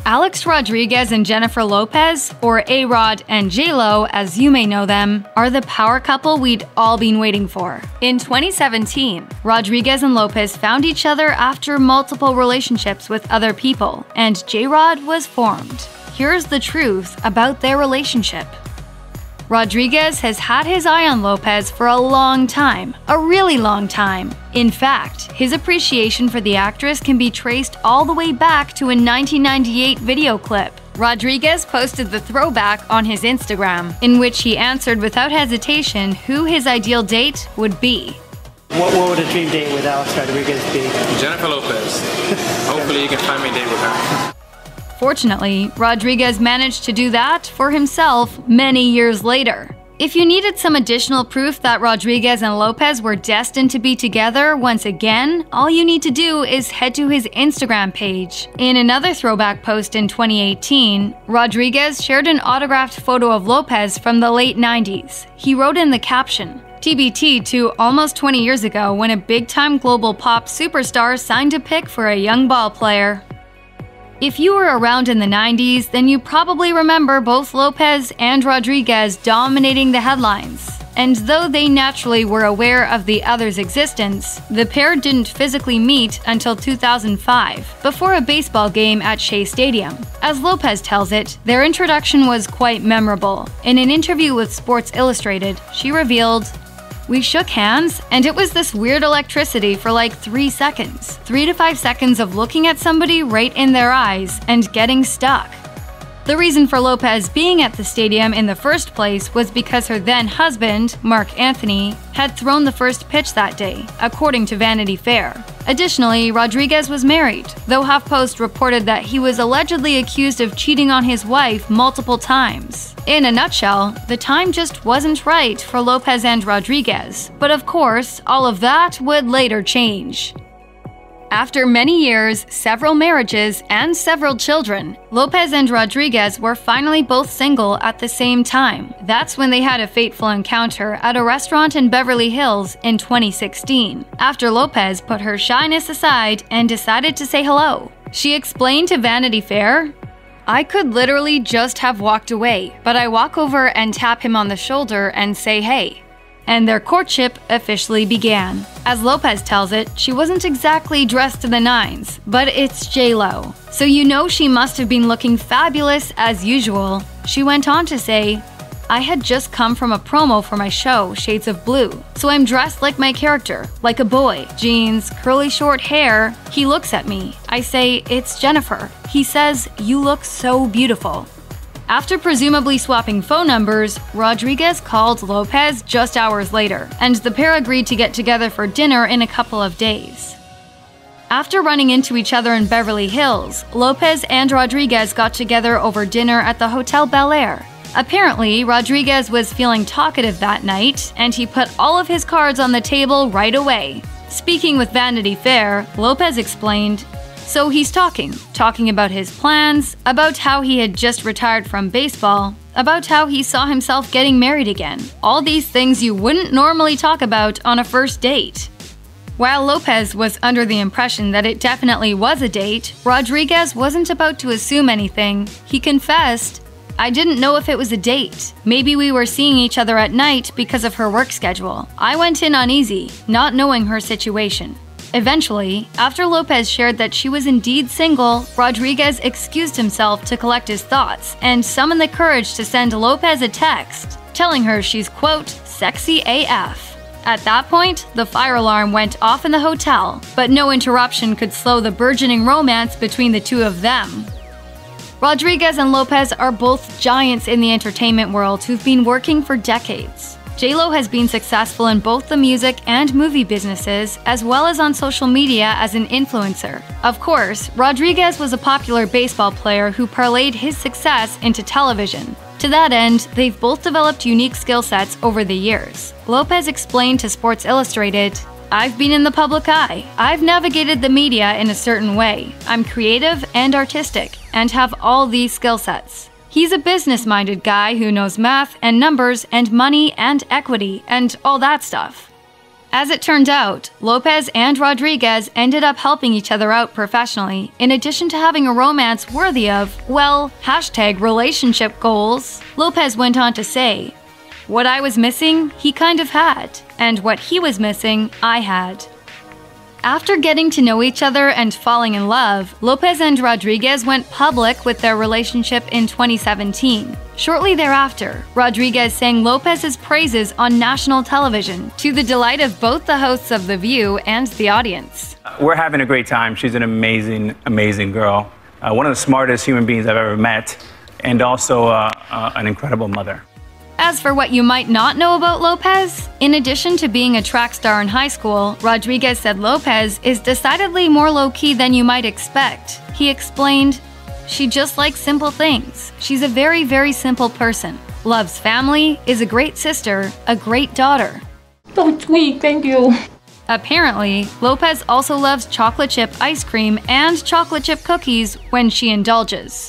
Alex Rodriguez and Jennifer Lopez, or A-Rod and J-Lo as you may know them, are the power couple we'd all been waiting for. In 2017, Rodriguez and Lopez found each other after multiple relationships with other people, and J-Rod was formed. Here's the truth about their relationship. Rodriguez has had his eye on Lopez for a long time, a really long time. In fact, his appreciation for the actress can be traced all the way back to a 1998 video clip. Rodriguez posted the throwback on his Instagram, in which he answered without hesitation who his ideal date would be. What would a dream date with Alex Rodriguez be? Jennifer Lopez. Hopefully you can find me a date with her. Fortunately, Rodriguez managed to do that for himself many years later. If you needed some additional proof that Rodriguez and Lopez were destined to be together once again, all you need to do is head to his Instagram page. In another throwback post in 2018, Rodriguez shared an autographed photo of Lopez from the late 90s. He wrote in the caption, TBT to almost 20 years ago when a big-time global pop superstar signed a pic for a young ball player. If you were around in the 90s, then you probably remember both Lopez and Rodriguez dominating the headlines. And though they naturally were aware of the other's existence, the pair didn't physically meet until 2005, before a baseball game at Shea Stadium. As Lopez tells it, their introduction was quite memorable. In an interview with Sports Illustrated, she revealed, "We shook hands, and it was this weird electricity for like 3 seconds. 3 to 5 seconds of looking at somebody right in their eyes and getting stuck." The reason for Lopez being at the stadium in the first place was because her then-husband, Marc Anthony, had thrown the first pitch that day, according to Vanity Fair. Additionally, Rodriguez was married, though HuffPost reported that he was allegedly accused of cheating on his wife multiple times. In a nutshell, the time just wasn't right for Lopez and Rodriguez, but of course, all of that would later change. After many years, several marriages, and several children, Lopez and Rodriguez were finally both single at the same time. That's when they had a fateful encounter at a restaurant in Beverly Hills in 2016, after Lopez put her shyness aside and decided to say hello. She explained to Vanity Fair, "I could literally just have walked away, but I walk over and tap him on the shoulder and say hey." And their courtship officially began. As Lopez tells it, she wasn't exactly dressed to the nines, but it's J-Lo, so you know she must have been looking fabulous as usual. She went on to say, "I had just come from a promo for my show, Shades of Blue, so I'm dressed like my character, like a boy, jeans, curly short hair. He looks at me. I say, 'It's Jennifer.' He says, 'You look so beautiful.'" After presumably swapping phone numbers, Rodriguez called Lopez just hours later, and the pair agreed to get together for dinner in a couple of days. After running into each other in Beverly Hills, Lopez and Rodriguez got together over dinner at the Hotel Bel Air. Apparently, Rodriguez was feeling talkative that night, and he put all of his cards on the table right away. Speaking with Vanity Fair, Lopez explained, "So he's talking about his plans, about how he had just retired from baseball, about how he saw himself getting married again. All these things you wouldn't normally talk about on a first date." While Lopez was under the impression that it definitely was a date, Rodriguez wasn't about to assume anything. He confessed, "I didn't know if it was a date. Maybe we were seeing each other at night because of her work schedule. I went in uneasy, not knowing her situation." Eventually, after Lopez shared that she was indeed single, Rodriguez excused himself to collect his thoughts and summoned the courage to send Lopez a text, telling her she's, quote, "sexy AF." At that point, the fire alarm went off in the hotel, but no interruption could slow the burgeoning romance between the two of them. Rodriguez and Lopez are both giants in the entertainment world who've been working for decades. J-Lo has been successful in both the music and movie businesses, as well as on social media as an influencer. Of course, Rodriguez was a popular baseball player who parlayed his success into television. To that end, they've both developed unique skill sets over the years. Lopez explained to Sports Illustrated, "I've been in the public eye. I've navigated the media in a certain way. I'm creative and artistic, and have all these skill sets." He's a business-minded guy who knows math and numbers and money and equity and all that stuff. As it turned out, Lopez and Rodriguez ended up helping each other out professionally, in addition to having a romance worthy of, well, #relationship goals. Lopez went on to say, "What I was missing, he kind of had, and what he was missing, I had." After getting to know each other and falling in love, Lopez and Rodriguez went public with their relationship in 2017. Shortly thereafter, Rodriguez sang Lopez's praises on national television, to the delight of both the hosts of The View and the audience. We're having a great time. She's an amazing, amazing girl. One of the smartest human beings I've ever met, and also an incredible mother. As for what you might not know about Lopez, in addition to being a track star in high school, Rodriguez said Lopez is decidedly more low-key than you might expect. He explained, "She just likes simple things. She's a very, very simple person. Loves family, is a great sister, a great daughter." So sweet, thank you. Apparently, Lopez also loves chocolate chip ice cream and chocolate chip cookies when she indulges.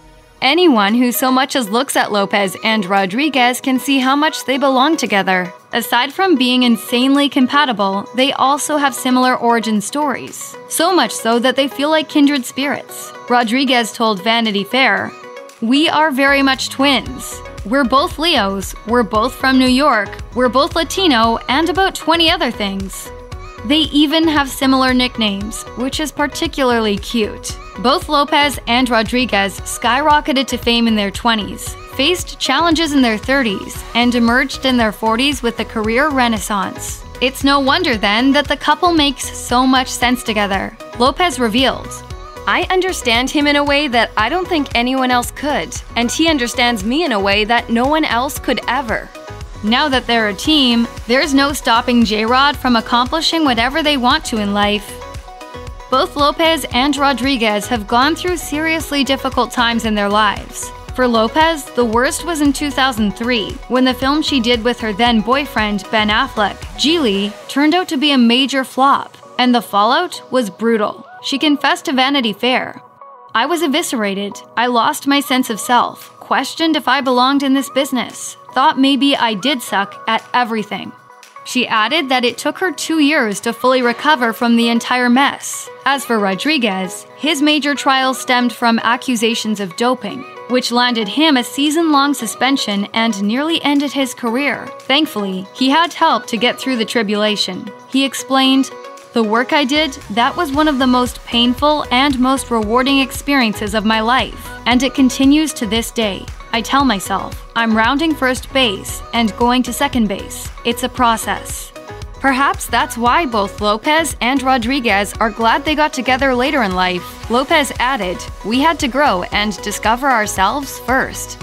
Anyone who so much as looks at Lopez and Rodriguez can see how much they belong together. Aside from being insanely compatible, they also have similar origin stories. So much so that they feel like kindred spirits. Rodriguez told Vanity Fair, "We are very much twins. We're both Leos, we're both from New York, we're both Latino, and about 20 other things." They even have similar nicknames, which is particularly cute. Both Lopez and Rodriguez skyrocketed to fame in their 20s, faced challenges in their 30s, and emerged in their 40s with a career renaissance. It's no wonder then that the couple makes so much sense together. Lopez revealed, "I understand him in a way that I don't think anyone else could, and he understands me in a way that no one else could ever." Now that they're a team, there's no stopping J-Rod from accomplishing whatever they want to in life. Both Lopez and Rodriguez have gone through seriously difficult times in their lives. For Lopez, the worst was in 2003, when the film she did with her then-boyfriend, Ben Affleck, Geely, turned out to be a major flop, and the fallout was brutal. She confessed to Vanity Fair, "I was eviscerated. I lost my sense of self, questioned if I belonged in this business, thought maybe I did suck at everything." She added that it took her 2 years to fully recover from the entire mess. As for Rodriguez, his major trial stemmed from accusations of doping, which landed him a season-long suspension and nearly ended his career. Thankfully, he had help to get through the tribulation. He explained, "The work I did, that was one of the most painful and most rewarding experiences of my life, and it continues to this day. I tell myself, I'm rounding first base and going to second base. It's a process." Perhaps that's why both Lopez and Rodriguez are glad they got together later in life. Lopez added, "We had to grow and discover ourselves first."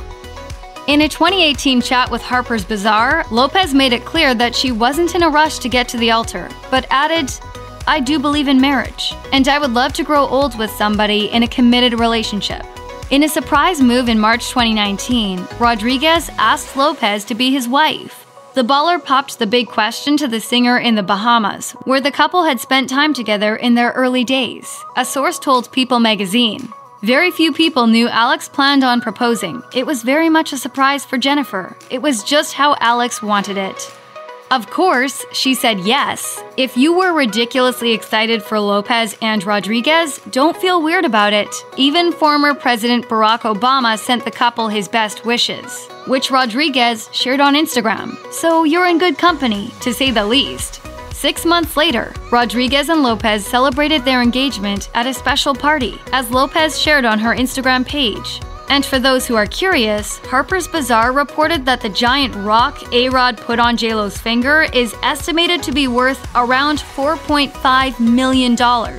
In a 2018 chat with Harper's Bazaar, Lopez made it clear that she wasn't in a rush to get to the altar, but added, "I do believe in marriage, and I would love to grow old with somebody in a committed relationship." In a surprise move in March 2019, Rodriguez asked Lopez to be his wife. The baller popped the big question to the singer in the Bahamas, where the couple had spent time together in their early days. A source told People magazine, "Very few people knew Alex planned on proposing. It was very much a surprise for Jennifer. It was just how Alex wanted it." Of course, she said yes. If you were ridiculously excited for Lopez and Rodriguez, don't feel weird about it. Even former President Barack Obama sent the couple his best wishes, which Rodriguez shared on Instagram. So you're in good company, to say the least. 6 months later, Rodriguez and Lopez celebrated their engagement at a special party, as Lopez shared on her Instagram page. And for those who are curious, Harper's Bazaar reported that the giant rock A-Rod put on J-Lo's finger is estimated to be worth around $4.5 million.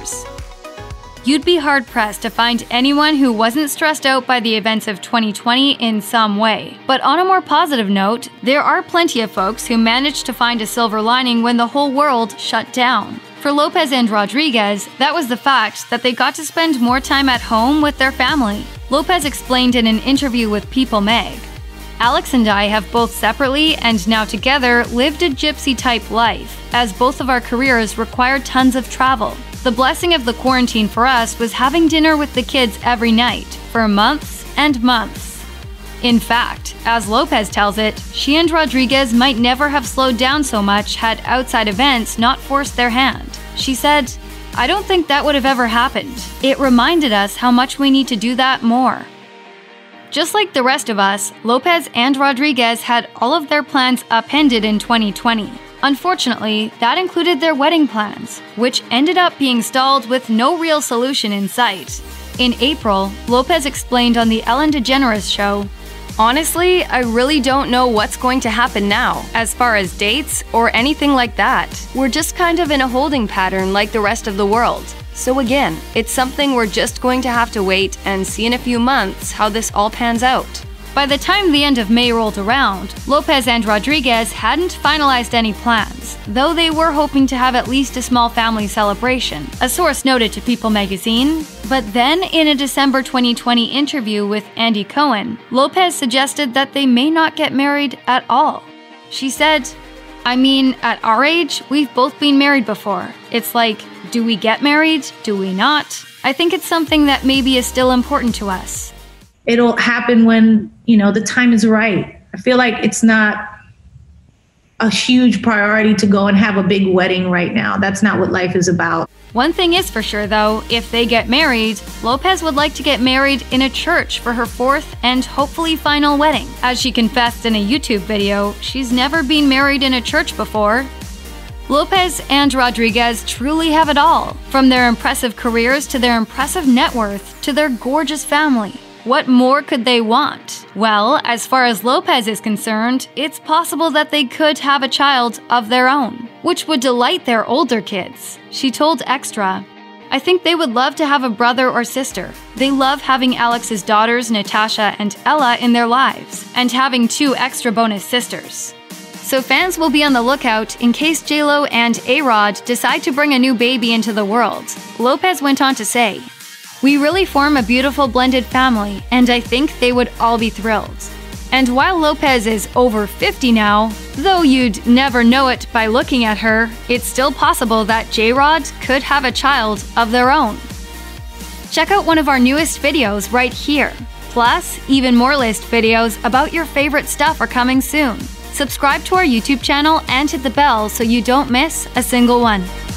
You'd be hard-pressed to find anyone who wasn't stressed out by the events of 2020 in some way. But on a more positive note, there are plenty of folks who managed to find a silver lining when the whole world shut down. For Lopez and Rodriguez, that was the fact that they got to spend more time at home with their family. Lopez explained in an interview with People Mag, "Alex and I have both separately and now together lived a gypsy-type life, as both of our careers required tons of travel. The blessing of the quarantine for us was having dinner with the kids every night, for months and months." In fact, as Lopez tells it, she and Rodriguez might never have slowed down so much had outside events not forced their hand. She said, "I don't think that would have ever happened. It reminded us how much we need to do that more." Just like the rest of us, Lopez and Rodriguez had all of their plans upended in 2020. Unfortunately, that included their wedding plans, which ended up being stalled with no real solution in sight. In April, Lopez explained on the Ellen DeGeneres show, "Honestly, I really don't know what's going to happen now, as far as dates or anything like that. We're just kind of in a holding pattern like the rest of the world. So again, it's something we're just going to have to wait and see in a few months how this all pans out." By the time the end of May rolled around, Lopez and Rodriguez hadn't finalized any plans, though they were hoping to have at least a small family celebration, a source noted to People magazine. But then, in a December 2020 interview with Andy Cohen, Lopez suggested that they may not get married at all. She said, "I mean, at our age, we've both been married before. It's like, do we get married? Do we not? I think it's something that maybe is still important to us." It'll happen when, the time is right. I feel like it's not a huge priority to go and have a big wedding right now. That's not what life is about. One thing is for sure though, if they get married, Lopez would like to get married in a church for her fourth and hopefully final wedding. As she confessed in a YouTube video, she's never been married in a church before. Lopez and Rodriguez truly have it all, from their impressive careers to their impressive net worth to their gorgeous family. What more could they want? Well, as far as Lopez is concerned, it's possible that they could have a child of their own, which would delight their older kids. She told Extra, "I think they would love to have a brother or sister. They love having Alex's daughters, Natasha and Ella, in their lives, and having 2 extra bonus sisters." So fans will be on the lookout in case J-Lo and A-Rod decide to bring a new baby into the world. Lopez went on to say, "We really form a beautiful blended family, and I think they would all be thrilled." And while Lopez is over 50 now, though you'd never know it by looking at her, it's still possible that J-Rod could have a child of their own. Check out one of our newest videos right here. Plus, even more list videos about your favorite stuff are coming soon. Subscribe to our YouTube channel and hit the bell so you don't miss a single one.